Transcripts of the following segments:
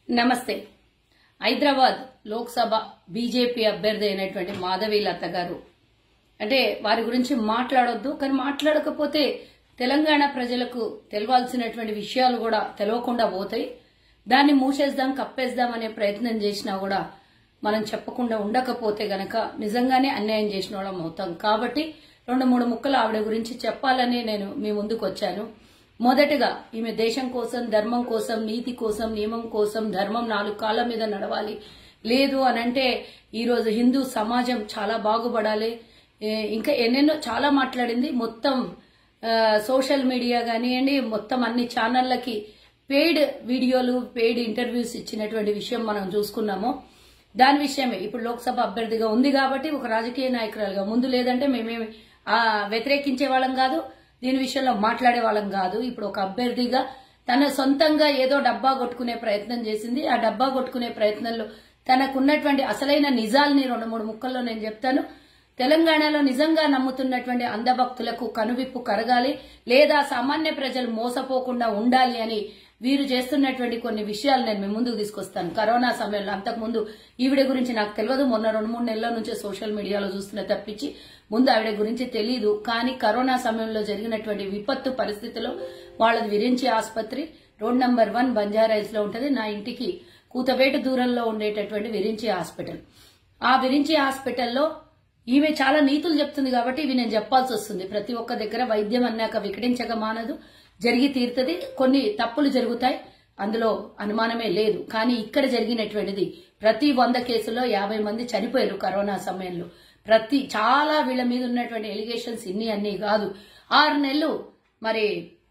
నమస్తే. హైదరాబాద్ లోక్సభ బీజేపీ అభ్యర్థి అయినటువంటి మాధవి లత గారు అంటే వారి గురించి మాట్లాడొద్దు, కానీ మాట్లాడకపోతే తెలంగాణ ప్రజలకు తెలవాల్సినటువంటి విషయాలు కూడా తెలవకుండా పోతాయి. దాన్ని మూసేద్దాం, కప్పేద్దాం అనే ప్రయత్నం చేసినా కూడా మనం చెప్పకుండా ఉండకపోతే గనక నిజంగానే అన్యాయం చేసిన వాళ్ళం అవుతాం. కాబట్టి 2-3 ముక్కలు ఆవిడ గురించి చెప్పాలని నేను మీ ముందుకు వచ్చాను. మొదటగా ఈమె దేశం కోసం, ధర్మం కోసం, నీతి కోసం, నియమం కోసం, ధర్మం 4 కాళ్ళ మీద నడవాలి. లేదు అనంటే ఈరోజు హిందూ సమాజం చాలా బాగుపడాలి, ఇంకా ఎన్నెన్నో చాలా మాట్లాడింది. మొత్తం సోషల్ మీడియా కానివ్వండి, మొత్తం అన్ని ఛానళ్లకి పెయిడ్ వీడియోలు, పెయిడ్ ఇంటర్వ్యూస్ ఇచ్చినటువంటి విషయం మనం చూసుకున్నాము. దాని విషయమే ఇప్పుడు లోక్సభ అభ్యర్థిగా ఉంది కాబట్టి ఒక రాజకీయ నాయకురాలుగా ముందు లేదంటే మేమేమి వ్యతిరేకించే వాళ్ళం కాదు, దీని విషయంలో మాట్లాడే వాళ్ళం కాదు. ఇప్పుడు ఒక అభ్యర్థిగా తన సొంతంగా ఏదో డబ్బా కొట్టుకునే ప్రయత్నం చేసింది. ఆ డబ్బా కొట్టుకునే ప్రయత్నంలో తనకున్నటువంటి అసలైన నిజాల్ని 2-3 ముక్కల్లో నేను చెప్తాను. తెలంగాణలో నిజంగా నమ్ముతున్నటువంటి అంధభక్తులకు కనువిప్పు కరగాలి, లేదా సామాన్య ప్రజలు మోసపోకుండా ఉండాలి అని వీరు చేస్తున్నటువంటి కొన్ని విషయాలు నేను మీ ముందుకు తీసుకొస్తాను. కరోనా సమయంలో అంతకుముందు ఈవిడ గురించి నాకు తెలియదు, మొన్న 2-3 నెలల నుంచే సోషల్ మీడియాలో చూస్తున్న తప్పించి ముందు ఆవిడ గురించి తెలీదు. కానీ కరోనా సమయంలో జరిగినటువంటి విపత్తు పరిస్థితిలో వాళ్ళది విరించి ఆసుపత్రి రోడ్ నంబర్ 1 బంజారాయిల్స్ లో ఉంటది. నా ఇంటికి కూతవేటు దూరంలో ఉండేటటువంటి విరించి హాస్పిటల్. ఆ విరించి హాస్పిటల్లో ఈమె చాలా నీతులు చెప్తుంది కాబట్టి ఇవి నేను చెప్పాల్సి వస్తుంది. ప్రతి ఒక్క దగ్గర వైద్యం అన్నాక వికటించక మానదు, జరిగి తీరుతుంది. కొన్ని తప్పులు జరుగుతాయి, అందులో అనుమానమే లేదు. కానీ ఇక్కడ జరిగినటువంటిది ప్రతి 100 కేసుల్లో 50 మంది చనిపోయారు కరోనా సమయంలో. చాలా వీళ్ళ మీద ఉన్నటువంటి ఎలిగేషన్స్ అన్ని కాదు. 6 నెలలు మరి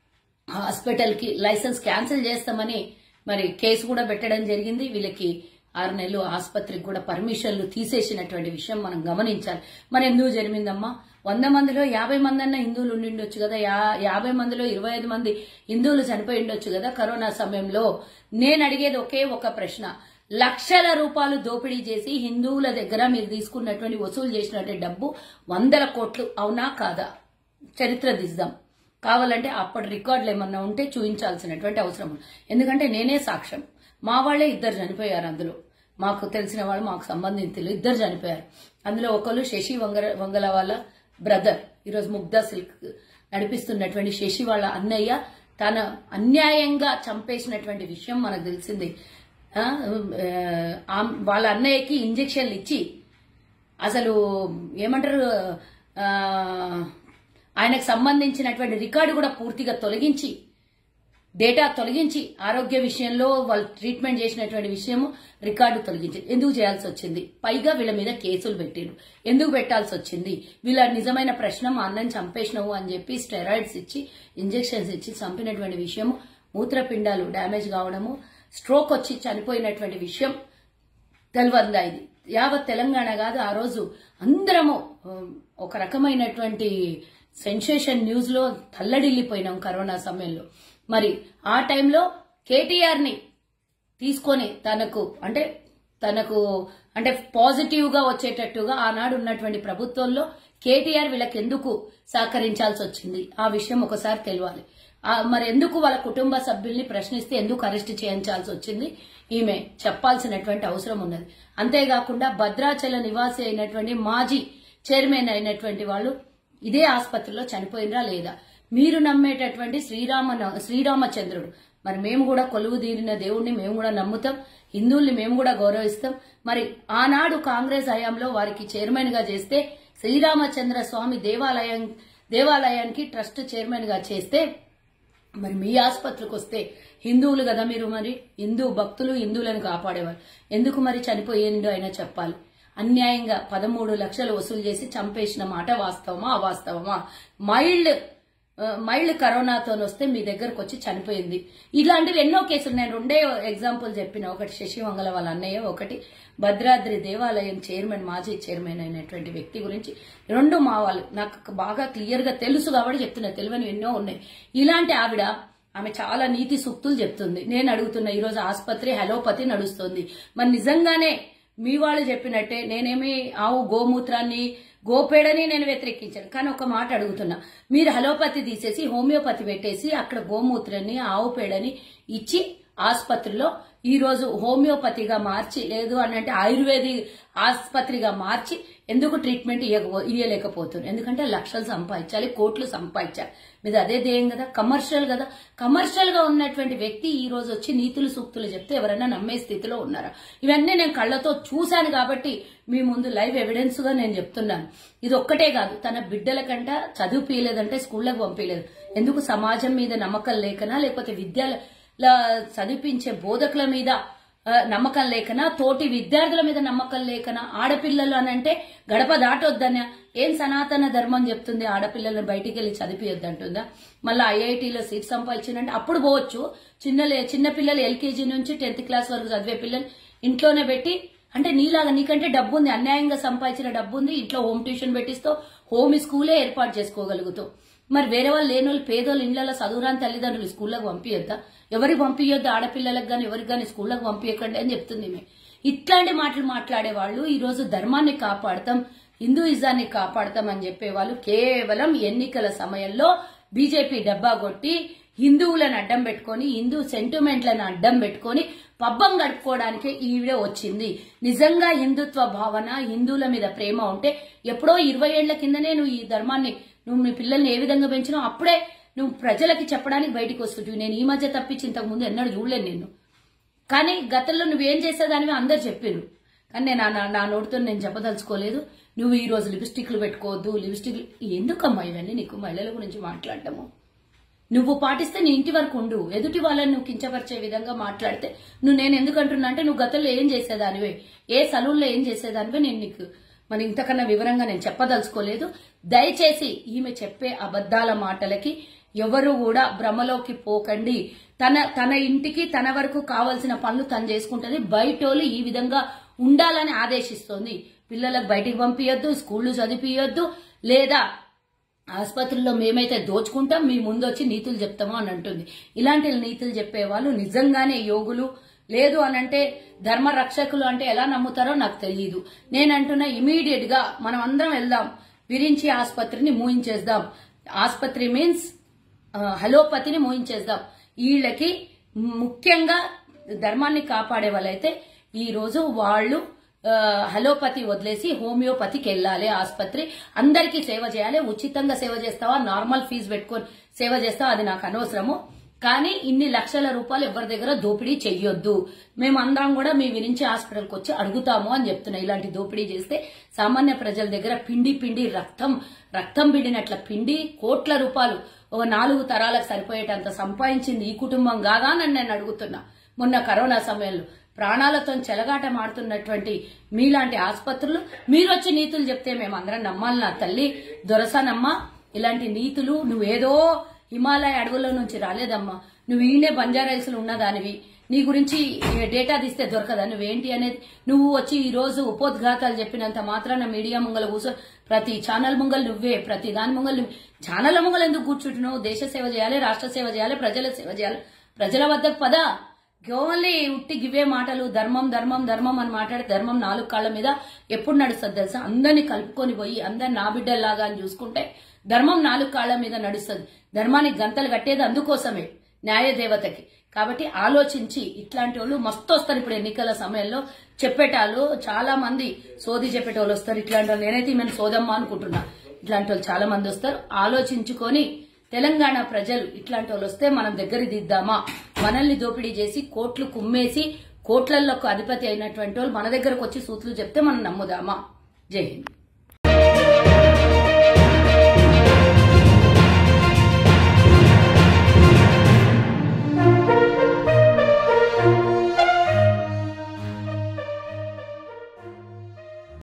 హాస్పిటల్ కి లైసెన్స్ క్యాన్సిల్ చేస్తామని మరి కేసు కూడా పెట్టడం జరిగింది. వీళ్ళకి 6 నెలలు ఆసుపత్రికి కూడా పర్మిషన్లు తీసేసినటువంటి విషయం మనం గమనించాలి. మరి ఎందుకు జరిగిందమ్మా? 100 మందిలో 50 మంది అన్న హిందువులు ఉండిండొచ్చు కదా, 50 మందిలో 25 మంది హిందువులు చనిపోయి ఉండొచ్చు కదా కరోనా సమయంలో. నేను అడిగేది ఒకే ఒక ప్రశ్న, లక్షల రూపాయలు దోపిడీ చేసి హిందువుల దగ్గర మీరు తీసుకున్నటువంటి వసూలు చేసినటువంటి డబ్బు 100 కోట్లు అవునా కాదా? చరిత్ర తీద్దాం. కావాలంటే అప్పటి రికార్డులు ఏమన్నా ఉంటే చూపించాల్సినటువంటి అవసరం ఉంది. ఎందుకంటే నేనే సాక్ష్యం. మా వాళ్లే 2 చనిపోయారు. అందులో మాకు తెలిసిన వాళ్ళు, మాకు సంబంధించిన 2 చనిపోయారు. అందులో ఒకరు శశి వంగల వాళ్ళ బ్రదర్, ఈరోజు ముగ్ధా సిల్క్ నడిపిస్తున్నటువంటి శశి వాళ్ళ అన్నయ్య తన అన్యాయంగా చంపేసినటువంటి విషయం మనకు తెలిసింది. వాళ్ళ అన్నయ్యకి ఇంజెక్షన్లు ఇచ్చి అసలు ఏమంటారు, ఆయనకు సంబంధించినటువంటి రికార్డు కూడా పూర్తిగా తొలగించి, డేటా తొలగించి, ఆరోగ్య విషయంలో వాళ్ళు ట్రీట్మెంట్ చేసినటువంటి విషయము రికార్డు తొలగించి ఎందుకు చేయాల్సి వచ్చింది? పైగా వీళ్ళ మీద కేసులు పెట్టారు. ఎందుకు పెట్టాల్సి వచ్చింది? వీళ్ళ నిజమైన ప్రశ్న, మా అన్నని చంపేసినవు అని చెప్పి స్టెరాయిడ్స్ ఇచ్చి, ఇంజెక్షన్స్ ఇచ్చి చంపినటువంటి విషయము, మూత్రపిండాలు డ్యామేజ్ కావడము, స్ట్రోక్ వచ్చి చనిపోయినటువంటి విషయం తెలవందా? ఇది యావత్ తెలంగాణ కాదు, ఆ రోజు అందరము ఒక రకమైనటువంటి సెన్సేషన్ న్యూస్ లో తల్లడిల్లిపోయినాం కరోనా సమయంలో. మరి ఆ టైంలో కేటీఆర్ ని తీసుకొని తనకు అంటే పాజిటివ్ గా వచ్చేటట్టుగా ఆనాడు ఉన్నటువంటి ప్రభుత్వంలో కేటీఆర్ వీళ్ళకి ఎందుకు సహకరించాల్సి వచ్చింది? ఆ విషయం ఒకసారి తెలియాలి. మరి ఎందుకు వాళ్ళ కుటుంబ సభ్యుల్ని ప్రశ్నిస్తే ఎందుకు అరెస్ట్ చేయించాల్సి వచ్చింది? ఈమె చెప్పాల్సినటువంటి అవసరం ఉన్నది. అంతేకాకుండా భద్రాచల నివాసి అయినటువంటి మాజీ చైర్మన్ అయినటువంటి వాళ్ళు ఇదే ఆసుపత్రిలో చనిపోయినరా లేదా? మీరు నమ్మేటటువంటి శ్రీరామచంద్రుడు, మరి మేము కూడా కొలువు తీరిన దేవుణ్ణి మేము కూడా నమ్ముతాం, హిందువుల్ని మేము కూడా గౌరవిస్తాం. మరి ఆనాడు కాంగ్రెస్ హయాంలో వారికి చైర్మన్ గా చేస్తే, శ్రీరామచంద్ర స్వామి దేవాలయానికి ట్రస్ట్ చైర్మన్ గా చేస్తే, మరి మీ ఆసుపత్రికి వస్తే హిందువులు కదా మీరు, మరి హిందూ భక్తులు హిందువులను కాపాడేవారు, ఎందుకు మరి చనిపోయిందో అయినా చెప్పాలి. అన్యాయంగా 13 లక్షలు వసూలు చేసి చంపేసిన మాట వాస్తవమా అవాస్తవమా? మైల్డ్ కరోనాతో వస్తే మీ దగ్గరకు వచ్చి చనిపోయింది. ఇలాంటివి ఎన్నో కేసులు. నేను 2 ఎగ్జాంపుల్ చెప్పిన, ఒకటి శశి వంగల వాళ్ళ అన్నయ్య, ఒకటి భద్రాద్రి దేవాలయం చైర్మన్, మాజీ చైర్మన్ అయినటువంటి వ్యక్తి గురించి. 2 మా వాళ్ళు నాకు బాగా క్లియర్ గా తెలుసు కాబట్టి చెప్తున్నా, తెలియని ఎన్నో ఉన్నాయి. ఇలాంటి ఆమె చాలా నీతి సూక్తులు చెప్తుంది. నేను అడుగుతున్నా, ఈరోజు ఆసుపత్రి హలోపతి నడుస్తుంది. మరి నిజంగానే మీ వాళ్ళు చెప్పినట్టే నేనేమి ఆవు గోమూత్రాన్ని గోపేడని నేను వ్యతిరేకించాను. కానీ ఒక మాట అడుగుతున్నా, మీరు హలోపతి తీసేసి హోమియోపతి పెట్టేసి అక్కడ గోమూత్రాన్ని ఆవు పేడని ఇచ్చి ఆసుపత్రిలో ఈ రోజు హోమియోపతిగా మార్చి, లేదు అంటే ఆయుర్వేదిక్ ఆసుపత్రిగా మార్చి ఎందుకు ట్రీట్మెంట్ ఇవ్వలేకపోతుంది? ఎందుకంటే లక్షలు సంపాదించాలి, కోట్లు సంపాదించాలి. మీద అదే ధ్యేయం కదా, కమర్షియల్ కదా. కమర్షియల్ గా ఉన్నటువంటి వ్యక్తి ఈ రోజు వచ్చి నీతులు సూక్తులు చెప్తే ఎవరైనా నమ్మే స్థితిలో ఉన్నారా? ఇవన్నీ నేను కళ్ళతో చూశాను కాబట్టి మీ ముందు లైవ్ ఎవిడెన్స్ గా నేను చెప్తున్నాను. ఇది ఒక్కటే కాదు, తన బిడ్డలకంట చదివిపియలేదంటే స్కూళ్లకు పంపించలేదు. ఎందుకు? సమాజం మీద నమ్మకం లేకనా, లేకపోతే చదివించే బోధకుల మీద నమ్మకం లేకనా, తోటి విద్యార్థుల మీద నమ్మకం లేకనా? ఆడపిల్లలు అని అంటే గడప దాటొద్దనా? ఏం సనాతన ధర్మం చెప్తుంది ఆడపిల్లలను బయటికి వెళ్లి చదివియొద్దంటుందా? మళ్ళీ ఐఐటీలో సీట్ సంపాదించిందంటే అప్పుడు పోవచ్చు. చిన్న పిల్లలు ఎల్కేజీ నుంచి 10th క్లాస్ వరకు చదివే పిల్లలు ఇంట్లోనే పెట్టి, అంటే నీకంటే డబ్బు ఉంది, అన్యాయంగా సంపాదించిన డబ్బు ఉంది, ఇంట్లో హోమ్ ట్యూషన్ పెట్టిస్తావు, హోమ్ స్కూలే ఏర్పాటు చేసుకోగలుగుతావు. మరి వేరే వాళ్ళు లేని వాళ్ళు, పేదోళ్ళు, ఇళ్లలో చదువురాని తల్లిదండ్రులు స్కూళ్ళకు పంపించొద్దా? ఎవరికి పంపించొద్దు? ఆడపిల్లలకు గాని ఎవరికి గాని స్కూళ్ళకు పంపించకండి అని చెప్తుంది. ఇట్లాంటి మాటలు మాట్లాడే వాళ్ళు ఈ రోజు ధర్మాన్ని కాపాడతాం, హిందూయిజాన్ని కాపాడతాం అని చెప్పేవాళ్ళు కేవలం ఎన్నికల సమయంలో బీజేపీ డబ్బా కొట్టి హిందువులను అడ్డం పెట్టుకుని, హిందూ సెంటిమెంట్లను అడ్డం పెట్టుకుని పబ్బం గడుపుకోవడానికే ఈ వీడియో వచ్చింది. నిజంగా హిందుత్వ భావన, హిందువుల మీద ప్రేమ ఉంటే ఎప్పుడో 20 ఏళ్ల కిందనే నువ్వు ఈ ధర్మాన్ని, నువ్వు మీ పిల్లల్ని ఏ విధంగా పెంచినావు అప్పుడే నువ్వు ప్రజలకి చెప్పడానికి బయటికి వస్తుంటివి. నేను ఈ మధ్య తప్పించి ఇంతకు ముందు ఎన్నడూ చూడలేను నిన్ను. కానీ గతంలో నువ్వేం చేసేదానివి అందరు చెప్పారు, కానీ నేను నా నోటితో నేను చెప్పదలుచుకోలేదు. నువ్వు ఈ రోజు లిప్స్టిక్లు పెట్టుకోవద్దు, లిప్స్టిక్లు ఎందుకమ్మా ఇవన్నీ? నీకు మహిళల గురించి మాట్లాడటము నువ్వు పాటిస్తే నీ ఇంటి వరకు ఉండు. ఎదుటి వాళ్ళని నువ్వు కించపరిచే విధంగా మాట్లాడితే నేను ఎందుకంటున్నా అంటే, నువ్వు గతంలో ఏం చేసేదానివే, ఏ సలూన్లో ఏం చేసేదానివే నేను నీకు మరి ఇంతకన్నా వివరంగా నేను చెప్పదలుచుకోలేదు. దయచేసి ఈమె చెప్పే అబద్దాల మాటలకి ఎవరు కూడా భ్రమలోకి పోకండి. తన ఇంటికి తన వరకు కావాల్సిన పనులు తను చేసుకుంటది. బయటోళ్ళు ఈ విధంగా ఉండాలని ఆదేశిస్తోంది. పిల్లలకు బయటికి పంపించొద్దు, స్కూళ్లు చదివియొద్దు, లేదా ఆసుపత్రుల్లో మేమైతే దోచుకుంటాం, మీ ముందు వచ్చి నీతులు చెప్తాము అని అంటుంది. ఇలాంటి నీతులు చెప్పే వాళ్ళు నిజంగానే యోగులు, లేదు అనంటే ధర్మ రక్షకులు అంటే ఎలా నమ్ముతారో నాకు తెలియదు. నేనంటున్నా ఇమీడియట్ గా మనం అందరం వెళ్దాం, విరించి ఆసుపత్రిని మూయించేద్దాం. ఆసుపత్రి మీన్స్ హలోపతిని మూయించేద్దాం. వీళ్ళకి ముఖ్యంగా ధర్మాన్ని కాపాడే వాళ్ళైతే ఈ రోజు వాళ్ళు హలోపతి వదిలేసి హోమియోపతికి వెళ్ళాలి. ఆసుపత్రి అందరికీ సేవ చేయాలి. ఉచితంగా సేవ చేస్తావా, నార్మల్ ఫీజు పెట్టుకొని సేవ చేస్తావా, అది నాకు అనవసరము. కానీ ఇన్ని లక్షల రూపాయలు ఎవరి దగ్గర దోపిడీ చెయ్యొద్దు. మేమందరం కూడా మీ విరించి హాస్పిటల్కి వచ్చి అడుగుతాము అని చెప్తున్నా. ఇలాంటి దోపిడీ చేస్తే సామాన్య ప్రజల దగ్గర పిండి రక్తం పిండినట్ల పిండి కోట్ల రూపాయలు ఒక 4 తరాలకు సరిపోయేటంత సంపాదించింది ఈ కుటుంబం కాదా అని నేను అడుగుతున్నా. మొన్న కరోనా సమయంలో ప్రాణాలతో చెలగాట మాడుతున్నటువంటి మీలాంటి ఆసుపత్రులు మీరు వచ్చి నీతులు చెప్తే మేమందరం నమ్మాలి. నా తల్లి దొరసానమ్మా, ఇలాంటి నీతులు నువ్వేదో హిమాలయ అడవుల్లో నుంచి రాలేదమ్మా. నువ్వు ఈయనే బంజారాహిల్స్ లో ఉన్నదానివి. నీ గురించి డేటా తీస్తే దొరకదా నువ్వేంటి అనేది? నువ్వు వచ్చి ఈ రోజు ఉపోద్ఘాతాలు చెప్పినంత మాత్రాన మీడియా ముంగల కూర్చో, ప్రతి ఛానల్ ముంగలు నువ్వే, ప్రతి దాని ముంగలు నువ్వు. ఛానల్ ముంగలు ఎందుకు కూర్చుంటున్నావు? దేశ సేవ చేయాలి, రాష్ట్ర సేవ చేయాలి, ప్రజల సేవ చేయాలి. ప్రజల వద్దకు పదా. ఓన్లీ ఉట్టి గివే మాటలు, ధర్మం అని మాట్లాడి ధర్మం 4 కాళ్ల మీద ఎప్పుడు నడుస్తుంది తెలుసా? అందరినీ కలుపుకొని పోయి అందరిని నా బిడ్డల్లాగా అని చూసుకుంటే ధర్మం 4 కాళ్ల మీద నడుస్తుంది. ధర్మానికి గంతలు కట్టేది అందుకోసమే, న్యాయదేవతకి. కాబట్టి ఆలోచించి, ఇట్లాంటి వాళ్ళు మస్తు వస్తారు. ఇప్పుడు ఎన్నికల సమయంలో చెప్పేటాళ్ళు చాలా మంది సోది చెప్పేటోళ్ళు వస్తారు. ఇట్లాంటి వాళ్ళు నేనైతే ఈమెను సోదమ్మ అనుకుంటున్నా. ఇట్లాంటి వాళ్ళు చాలా మంది వస్తారు. ఆలోచించుకొని తెలంగాణ ప్రజలు ఇట్లాంటి వాళ్ళు వస్తే మనం దగ్గర దిద్దామా? మనల్ని దోపిడీ చేసి కోట్లు కుమ్మేసి కోట్లలకు అధిపతి అయినటువంటి వాళ్ళు మన దగ్గరకు వచ్చి సూత్రులు చెప్తే మనం నమ్ముదామా? జై హింద్.